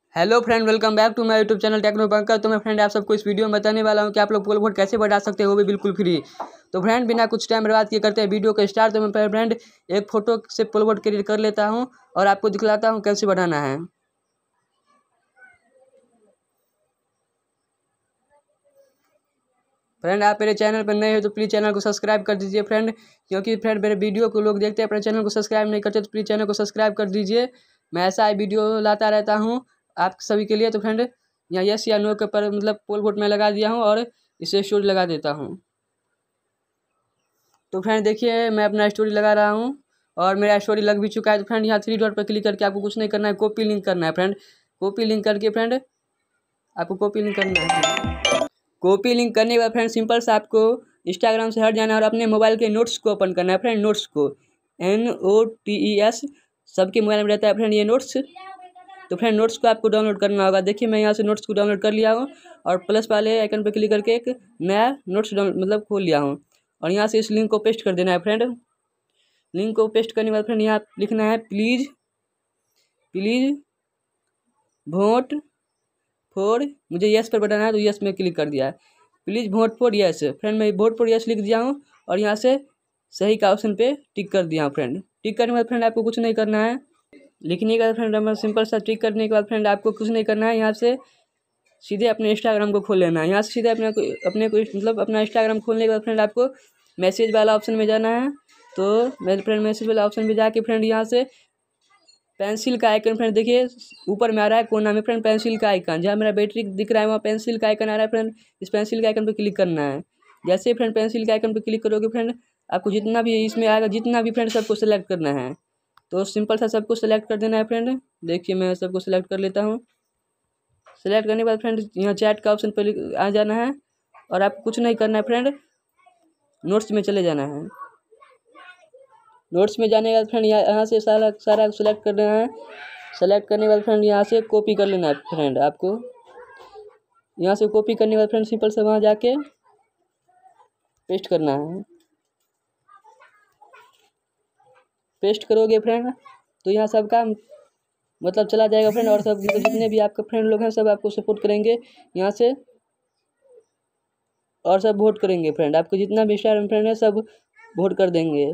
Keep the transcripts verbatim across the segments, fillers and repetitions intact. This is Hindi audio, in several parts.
Hello friend, welcome back to my YouTube channel techno Pankaj. तो मैं फ्रेंड आप सबको इस वीडियो में बताने वाला हूं कि आप लोग पोल वोट कैसे बढ़ा सकते हो, वो भी बिल्कुल फ्री। तो फ्रेंड बिना कुछ टाइम बर्बाद किए करते हैं वीडियो को स्टार्ट। तो मैं फ्रेंड एक फ़ोटो से पोल वोट क्रिएट कर लेता हूं और आपको दिखलाता हूं कैसे बढ़ाना है। फ्रेंड आप मेरे चैनल पर नए हो तो प्लीज़ चैनल को सब्सक्राइब कर दीजिए फ्रेंड, क्योंकि फ्रेंड मेरे वीडियो को लोग देखते हैं अपने चैनल को सब्सक्राइब नहीं करते, तो प्लीज़ चैनल को सब्सक्राइब कर दीजिए। मैं ऐसा ही वीडियो लाता रहता हूँ आप सभी के लिए। तो फ्रेंड यहाँ यस या नो के पर मतलब पोल वोट मैं लगा दिया हूँ और इसे स्टोरी लगा देता हूँ। तो फ्रेंड देखिए मैं अपना स्टोरी लगा रहा हूँ और मेरा स्टोरी लग भी चुका है। तो फ्रेंड यहाँ थ्री डॉट पर क्लिक करके आपको कुछ नहीं करना है, कॉपी लिंक करना है फ्रेंड। कॉपी लिंक करके फ्रेंड आपको कॉपी लिंक करना है। कॉपी लिंक करने के बाद फ्रेंड सिंपल से आपको इंस्टाग्राम से हट जाना है और अपने मोबाइल के नोट्स को ओपन करना है फ्रेंड। नोट्स को N O T E S सबके मोबाइल में रहता है फ्रेंड ये नोट्स। तो फ्रेंड नोट्स को आपको डाउनलोड करना होगा। देखिए मैं यहाँ से नोट्स को डाउनलोड कर लिया हूँ और प्लस वाले आइकन पर क्लिक करके एक नया नोट्स डाउन मतलब खोल लिया हूँ और यहाँ से इस लिंक को पेस्ट कर देना है फ्रेंड। लिंक को पेस्ट करने के बाद फ्रेंड यहाँ लिखना है प्लीज़ प्लीज़ वोट फॉर, मुझे यस पर बताना है तो यस में क्लिक कर दिया है। Please vote for yes friend, मैं वोट फॉर यस लिख दिया हूँ और यहाँ से सही का ऑप्शन पे टिक कर दिया हूँ फ्रेंड। टिक करने के बाद फ्रेंड आपको कुछ नहीं करना है, लिखने के बाद फ्रेंड हमारा सिंपल सा टिक करने के बाद फ्रेंड आपको कुछ नहीं करना है। यहाँ से सीधे अपने इंस्टाग्राम को खोल लेना है। यहाँ से सीधे अपने को अपने को मतलब अपना इंस्टाग्राम खोलने के बाद फ्रेंड आपको मैसेज वाला ऑप्शन में जाना है। तो मेरे फ्रेंड मैसेज वाला ऑप्शन में जाके फ्रेंड यहाँ से पेंसिल का आइकन फ्रेंड देखिए ऊपर में आ रहा है कोना में फ्रेंड पेंसिल का आइकन, जहाँ मेरा बैटरी दिख रहा है वहाँ पेंसिल का आइकन आ रहा है फ्रेंड। इस पेंसिल के आइकन पर क्लिक करना है। जैसे फ्रेंड पेंसिल के आइकन पर क्लिक करोगे फ्रेंड आपको जितना भी इसमें आएगा जितना भी फ्रेंड सबको सेलेक्ट करना है। तो सिंपल सा सबको सेलेक्ट कर देना है फ्रेंड। देखिए मैं सबको सेलेक्ट कर लेता हूँ। सेलेक्ट करने के बाद फ्रेंड यहाँ चैट का ऑप्शन पर आ जाना है और आपको कुछ नहीं करना है फ्रेंड, नोट्स में चले जाना है। नोट्स में जाने के बाद फ्रेंड यहाँ से सारा सारा सेलेक्ट करना है। सेलेक्ट करने के बाद फ्रेंड यहाँ से कॉपी कर लेना है फ्रेंड। आपको यहाँ से कॉपी करने के बाद फ्रेंड सिंपल से वहाँ जाके पेस्ट करना है। पेस्ट करोगे फ्रेंड तो यहाँ सबका मतलब चला जाएगा फ्रेंड और सब जितने भी आपके फ्रेंड लोग हैं सब आपको सपोर्ट करेंगे यहाँ से और सब वोट करेंगे फ्रेंड। आपको जितना भी स्टार फ्रेंड है सब वोट कर देंगे।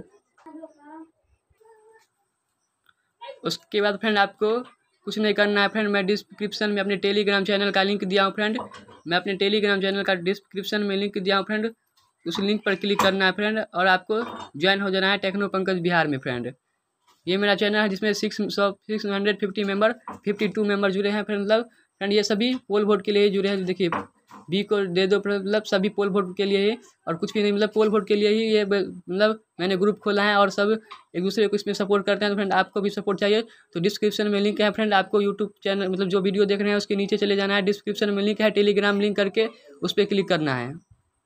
उसके बाद फ्रेंड आपको कुछ नहीं करना है फ्रेंड। मैं डिस्क्रिप्शन में अपने टेलीग्राम चैनल का लिंक दिया हूँ फ्रेंड। मैं अपने टेलीग्राम चैनल का डिस्क्रिप्शन में लिंक दिया हूँ फ्रेंड। उस लिंक पर क्लिक करना है फ्रेंड और आपको ज्वाइन हो जाना है टेक्नो पंकज बिहार में फ्रेंड। ये मेरा चैनल है जिसमें सिक्स सौ six hundred fifty member fifty two member जुड़े हैं फ्रेंड। मतलब फ्रेंड ये सभी पोल वोट के लिए ही जुड़े हैं। देखिए बी को दे दो मतलब सभी पोल वोट के लिए ही और कुछ भी नहीं, मतलब पोल वोट के लिए ही ये मतलब मैंने ग्रुप खोला है और सब एक दूसरे को इसमें सपोर्ट करते हैं। तो फ्रेंड आपको भी सपोर्ट चाहिए तो डिस्क्रिप्शन में लिंक है फ्रेंड। आपको यूट्यूब चैनल मतलब जो वीडियो देख रहे हैं उसके नीचे चले जाना है, डिस्क्रिप्शन में लिंक है टेलीग्राम लिंक करके उस पर क्लिक करना है।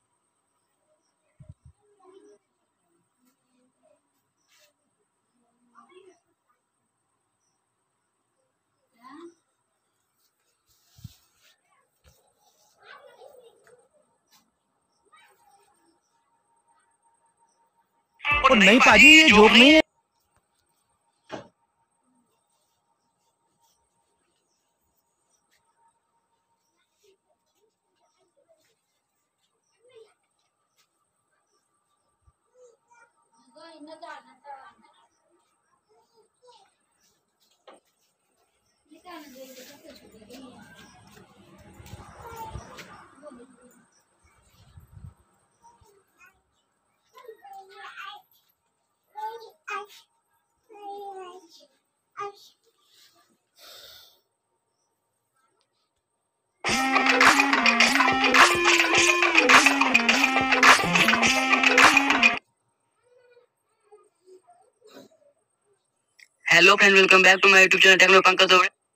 और नहीं पाजी ये जोक नहीं है। Hello friend, welcome back to my YouTube channel techno Pankaj.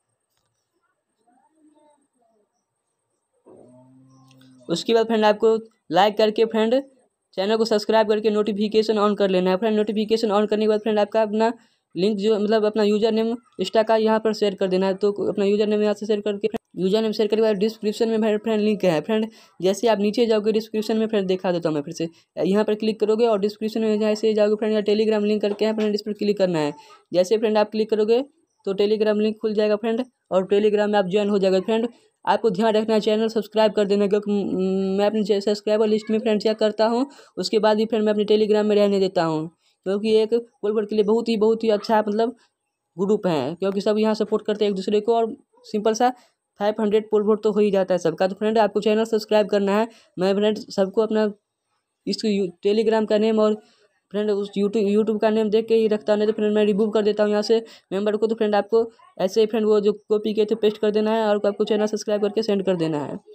उसके बाद फ्रेंड आपको लाइक करके फ्रेंड चैनल को सब्सक्राइब करके नोटिफिकेशन ऑन कर लेना है फ्रेंड। नोटिफिकेशन ऑन करने के बाद फ्रेंड आपका अपना लिंक जो मतलब अपना यूजर नेम इंस्टा का यहाँ पर शेयर कर देना है। तो अपना यूजर नेम यहाँ से शेयर करके यूजर नेम शेयर करने के बाद डिस्क्रिप्शन में मेरे फ्रेंड लिंक है फ्रेंड। जैसे आप नीचे जाओगे डिस्क्रिप्शन में फ्रेंड दिखा देता हूँ मैं फिर से, यहाँ पर क्लिक करोगे और डिस्क्रिप्शन में जैसे जाओगे फ्रेंड यहाँ टेलीग्राम लिंक करके हैं फ्रेंड, इस पर क्लिक करना है। जैसे फ्रेंड आप क्लिक करोगे तो टेलीग्राम लिंक खुल जाएगा फ्रेंड, और टेलीग्राम में आप ज्वाइन हो जाएगा फ्रेंड। आपको ध्यान रखना है चैनल सब्सक्राइब कर देना, क्योंकि मैं अपने सब्सक्राइबर लिस्ट में फ्रेंड चेक करता हूँ, उसके बाद ही फ्रेंड मैं अपने टेलीग्राम में रहने देता हूँ, क्योंकि एक पोल के लिए बहुत ही बहुत ही अच्छा मतलब ग्रुप है, क्योंकि सब यहाँ सपोर्ट करते हैं एक दूसरे को, और सिंपल सा फाइव हंड्रेड पोल वोट तो हो ही जाता है सबका। तो फ्रेंड आपको चैनल सब्सक्राइब करना है। मैं फ्रेंड सबको अपना इस टेलीग्राम का नेम और फ्रेंड उस यूट्यूब यूट्यूब का नेम देख के ही रखता, नहीं तो फ्रेंड मैं रिमूव कर देता हूँ यहाँ से मेंबर को। तो फ्रेंड आपको ऐसे ही फ्रेंड वो जो कॉपी किए थे पेस्ट कर देना है, और आपको चैनल सब्सक्राइब करके सेंड कर देना है।